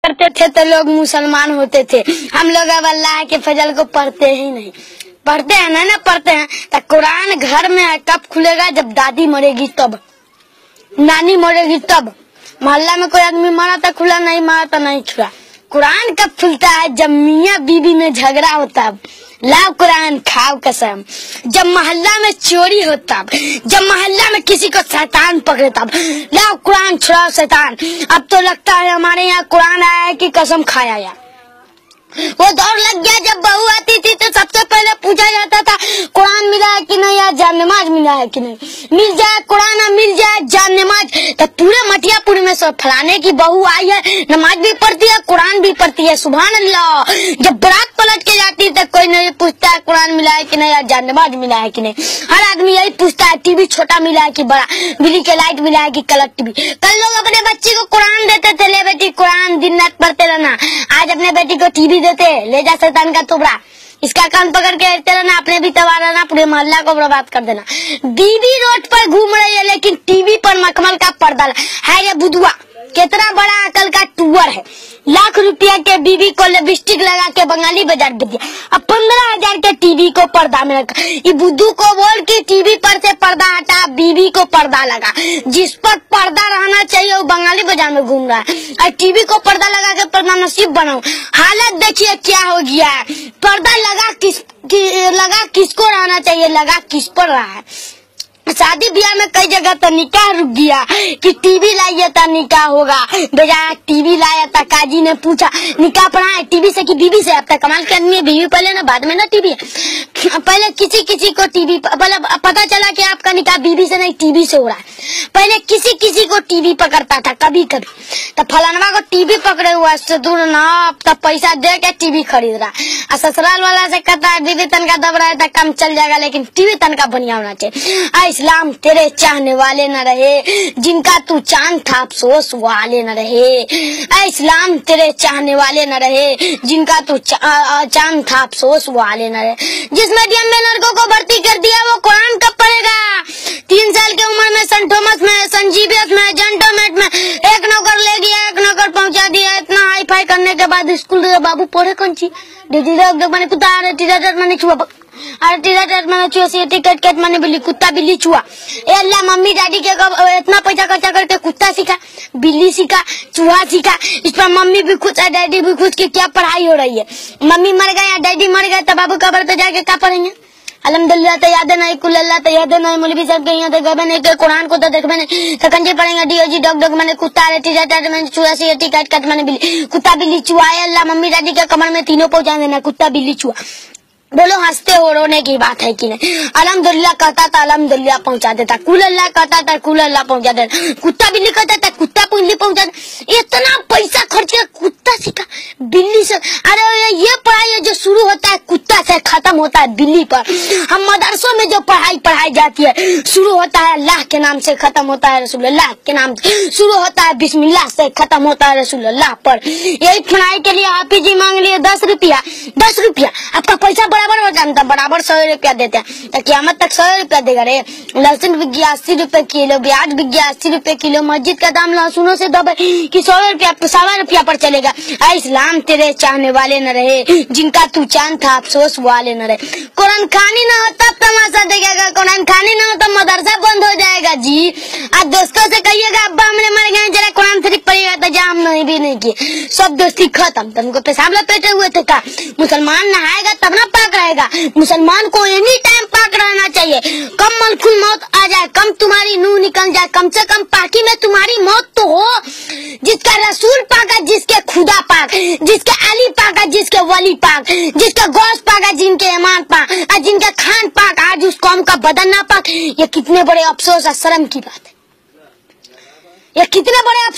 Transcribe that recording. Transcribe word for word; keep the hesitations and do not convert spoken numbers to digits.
करते थे तो लोग मुसलमान होते थे। हम लोग अब अल्लाह के फजल को पढ़ते ही नहीं। पढ़ते हैं ना ना पढ़ते हैं तो कुरान घर में है, कब खुलेगा? जब दादी मरेगी तब, नानी मरेगी तब। मोहल्ला में कोई आदमी मरा तो खुला, नहीं मरा तो नहीं खुला। कुरान कब खुलता है? जब मियाँ बीबी में झगड़ा होता, लाओ कुरान खाओ कसम। जब मोहल्ला में चोरी होता, जब मोहल्ला में किसी को शैतान पकड़ता, लाओ कुरान छुड़ाओ शैतान। अब तो लगता है हमारे यहाँ कुरान आया है कि कसम खाया यार। वो दौर लग गया जब बहू आती थी तो सबसे पहले पूछा जाता था कुरान मिला है कि नहीं, या जान नमाज मिला है कि नहीं। मिल जाए कुरान, मिल जाए जान नमाज, तो पूरे मटियापुर में सब फलाने की बहू आई है, नमाज भी पढ़ती है कुरान भी पढ़ती है, सुभान अल्लाह। जब बारात पलट के जाती है तो कोई नहीं पूछता है कुरान मिला है कि नहीं, या जान नमाज मिला है कि नहीं। हर आदमी यही पूछता है टीवी छोटा मिला है कि बड़ा, बिजली के लाइट मिला है कि कलर टीवी। कल लोग अपने बच्चे को कुरान देते थे, ले बेटी कुरान दिन रात पढ़ते रहना। आज अपने बेटी को टीवी देते, ले जा शैतान का टुकड़ा, इसका कान पकड़ के रहते रहना, अपने भी तबाह रहना, पूरे मोहल्ला को बर्बाद कर देना। बीबी रोड पर घूम रही है लेकिन टीवी पर मखमल का पर्दा है। ये बुधुआ कितना बड़ा अकल का टूअर है। लाख रुपया के बीबी को लिपस्टिक लगा के बंगाली बाजार भेज दिया, अब पंद्रह हजार के टीवी को पर्दा में रखा। ये बुद्धू को बोल के टीवी पर से पर्दा हटा, बीबी को पर्दा लगा। जिस पर पर्दा रहना चाहिए वो बंगाली बाजार में घूम रहा है, और टीवी को पर्दा लगा के पर्दा नसीब बनाओ। हालत देखिए क्या हो गया है। पर्दा लगा किस कि, लगा किसको रहना चाहिए, लगा किस पर रहा है। शादी ब्याह में कई जगह तो निकाह रुक गया कि टीवी लाइए तो निकाह होगा, बजाय टीवी लाया था। काजी ने पूछा निकाह पढ़ा है टीवी से कि बीबी से? अब तक कमाल करनी है, बीवी पहले ना बाद में ना टीवी। पहले किसी किसी को टीवी, पहले पता चला कि आपका निकाह बीवी से नहीं टीवी से हो रहा है। पहले किसी किसी को टीवी पकड़ता था कभी कभी, तो फलानवा को टीवी पकड़े हुआ से दूर ना, अब तब पैसा दे के टीवी खरीद रहा है। ससुराल वाला से कहता है बीवी तनका दब रहा है तो कम चल जाएगा, लेकिन टीवी तनका बढ़िया होना चाहिए। इस्लाम तेरे चाहने वाले न रहे, जिनका तू चांद था अफसोस वाले न रहे। इस्लाम तेरे चाहने वाले न रहे, जिनका तू चा, चांद था अफसोस वाले न रहे। जिस मीडियम में लड़कों को भर्ती कर दिया वो कुरान कब पढ़ेगा? तीन साल की उम्र में सेंट थॉमस में, संजीवियत में, जेंटोमेट में एक नौकर ले गया, एक नौकर पहुंचा दिया। इतना हाई फाई करने के बाद स्कूल बाबू पढ़े कौन सी? मैंने कुत्ता मैंने छुआ, अरे टीचर मैंने छुआ, सीटी कट कट मैंने बिल्ली, कुत्ता बिल्ली छुआ। ए अल्लाह, मम्मी डैडी के इतना पैसा खर्चा करके कुत्ता सीखा, बिल्ली सीखा, चूहा सीखा। इस पर मम्मी भी खुश है, डैडी भी खुश कि क्या पढ़ाई हो रही है। मम्मी मर गए या डैडी मर गए तो बाबू कब्र पे जाके क्या पढ़ेंगे? अल्हम्दुलिल्लाह तो याद नहीं, कुल अल्लाह तो याद नहीं, मौलवी साहब के यहाँ तो गए नहीं, के कुरान को तो देख मैंने कंजे पढ़ेंगे। डीओजी डॉग डॉग मैंने कुत्ता रे टीचर मैंने चूहा सी टी कट कट मैंने बिल्ली, कुत्ता बिल्ली चूहा। अल्लाह मम्मी डैडी के कमर में तीनों पहुंचा देना, कुत्ता बिल्ली चूहा। बोलो हंसते हो रोने की बात है कि नहीं? अल्हम्दुलिल्लाह कहता था अल्हम्दुलिल्लाह पहुंचा देता, कुल अल्लाह कहता था कुल अल्लाह पहुंचा देता, कुत्ता बिल्ली कहता था कुत्ता बिल्ली पहुंचा देता। इतना पैसा खर्च किया, कुत्ता सीखा बिल्ली से। अरे ये पढ़ाई है जो शुरू होता है कुत्ता से, खत्म होता है बिल्ली पर। हम मदरसों में जो पढ़ाई पढ़ाई जाती है शुरू होता है अल्लाह के नाम से, खत्म होता है रसूलुल्लाह के नाम से, शुरू होता है बिस्मिल्लाह से, खत्म होता है रसूलुल्लाह पर। यही पढ़ाई के लिए हाफिज जी मांग लिए दस रुपया, दस रुपया आपका पैसा बराबर हो जाता, बराबर सौ रुपया देते हैं तो क़यामत तक सौ रुपया देगा रे। लहसुन बिक गया अस्सी रुपए किलो, प्याज बिक गया अस्सी रुपए किलो, मस्जिद का दाम लहसुनों से दबे कि सौ रुपया सवा रुपया पर चलेगा। इस्लाम तेरे चाहने वाले न रहे, जिनका तू चांद था अफसोस वाले न रहे। कुरान खानी न हो तब तमाशा देखेगा, कुरान खानी न हो तब मदरसा बंद हो जाएगा जी। आज दोस्तों से कहिएगा अब्बा हमने मर गए जरा कुरान शरीफ पढ़िएगा तो जा, हम नहीं भी नहीं किए, सब दोस्ती खत्म। तुमको पेशाब लपेटे हुए थे का? मुसलमान नहाएगा तब ना पाक रहेगा। मुसलमान को एनी टाइम पाक रहना चाहिए। कम मलकुल मौत आ जाए, कम तुम्हारी नूह निकल जाए, कम से कम पाकी में तुम्हारी मौत तो हो। जिसका रसूल पाका, जिसके खुदा पाक, जिसके अली पाका, जिसके वली पाक, जिसका गोश्त पाका, जिनके ईमान पाक, और जिनका खान पाक, आज उस कौम का बदन ना पाक। ये कितने बड़े अफसोस और शर्म की बात है, ये कितने बड़े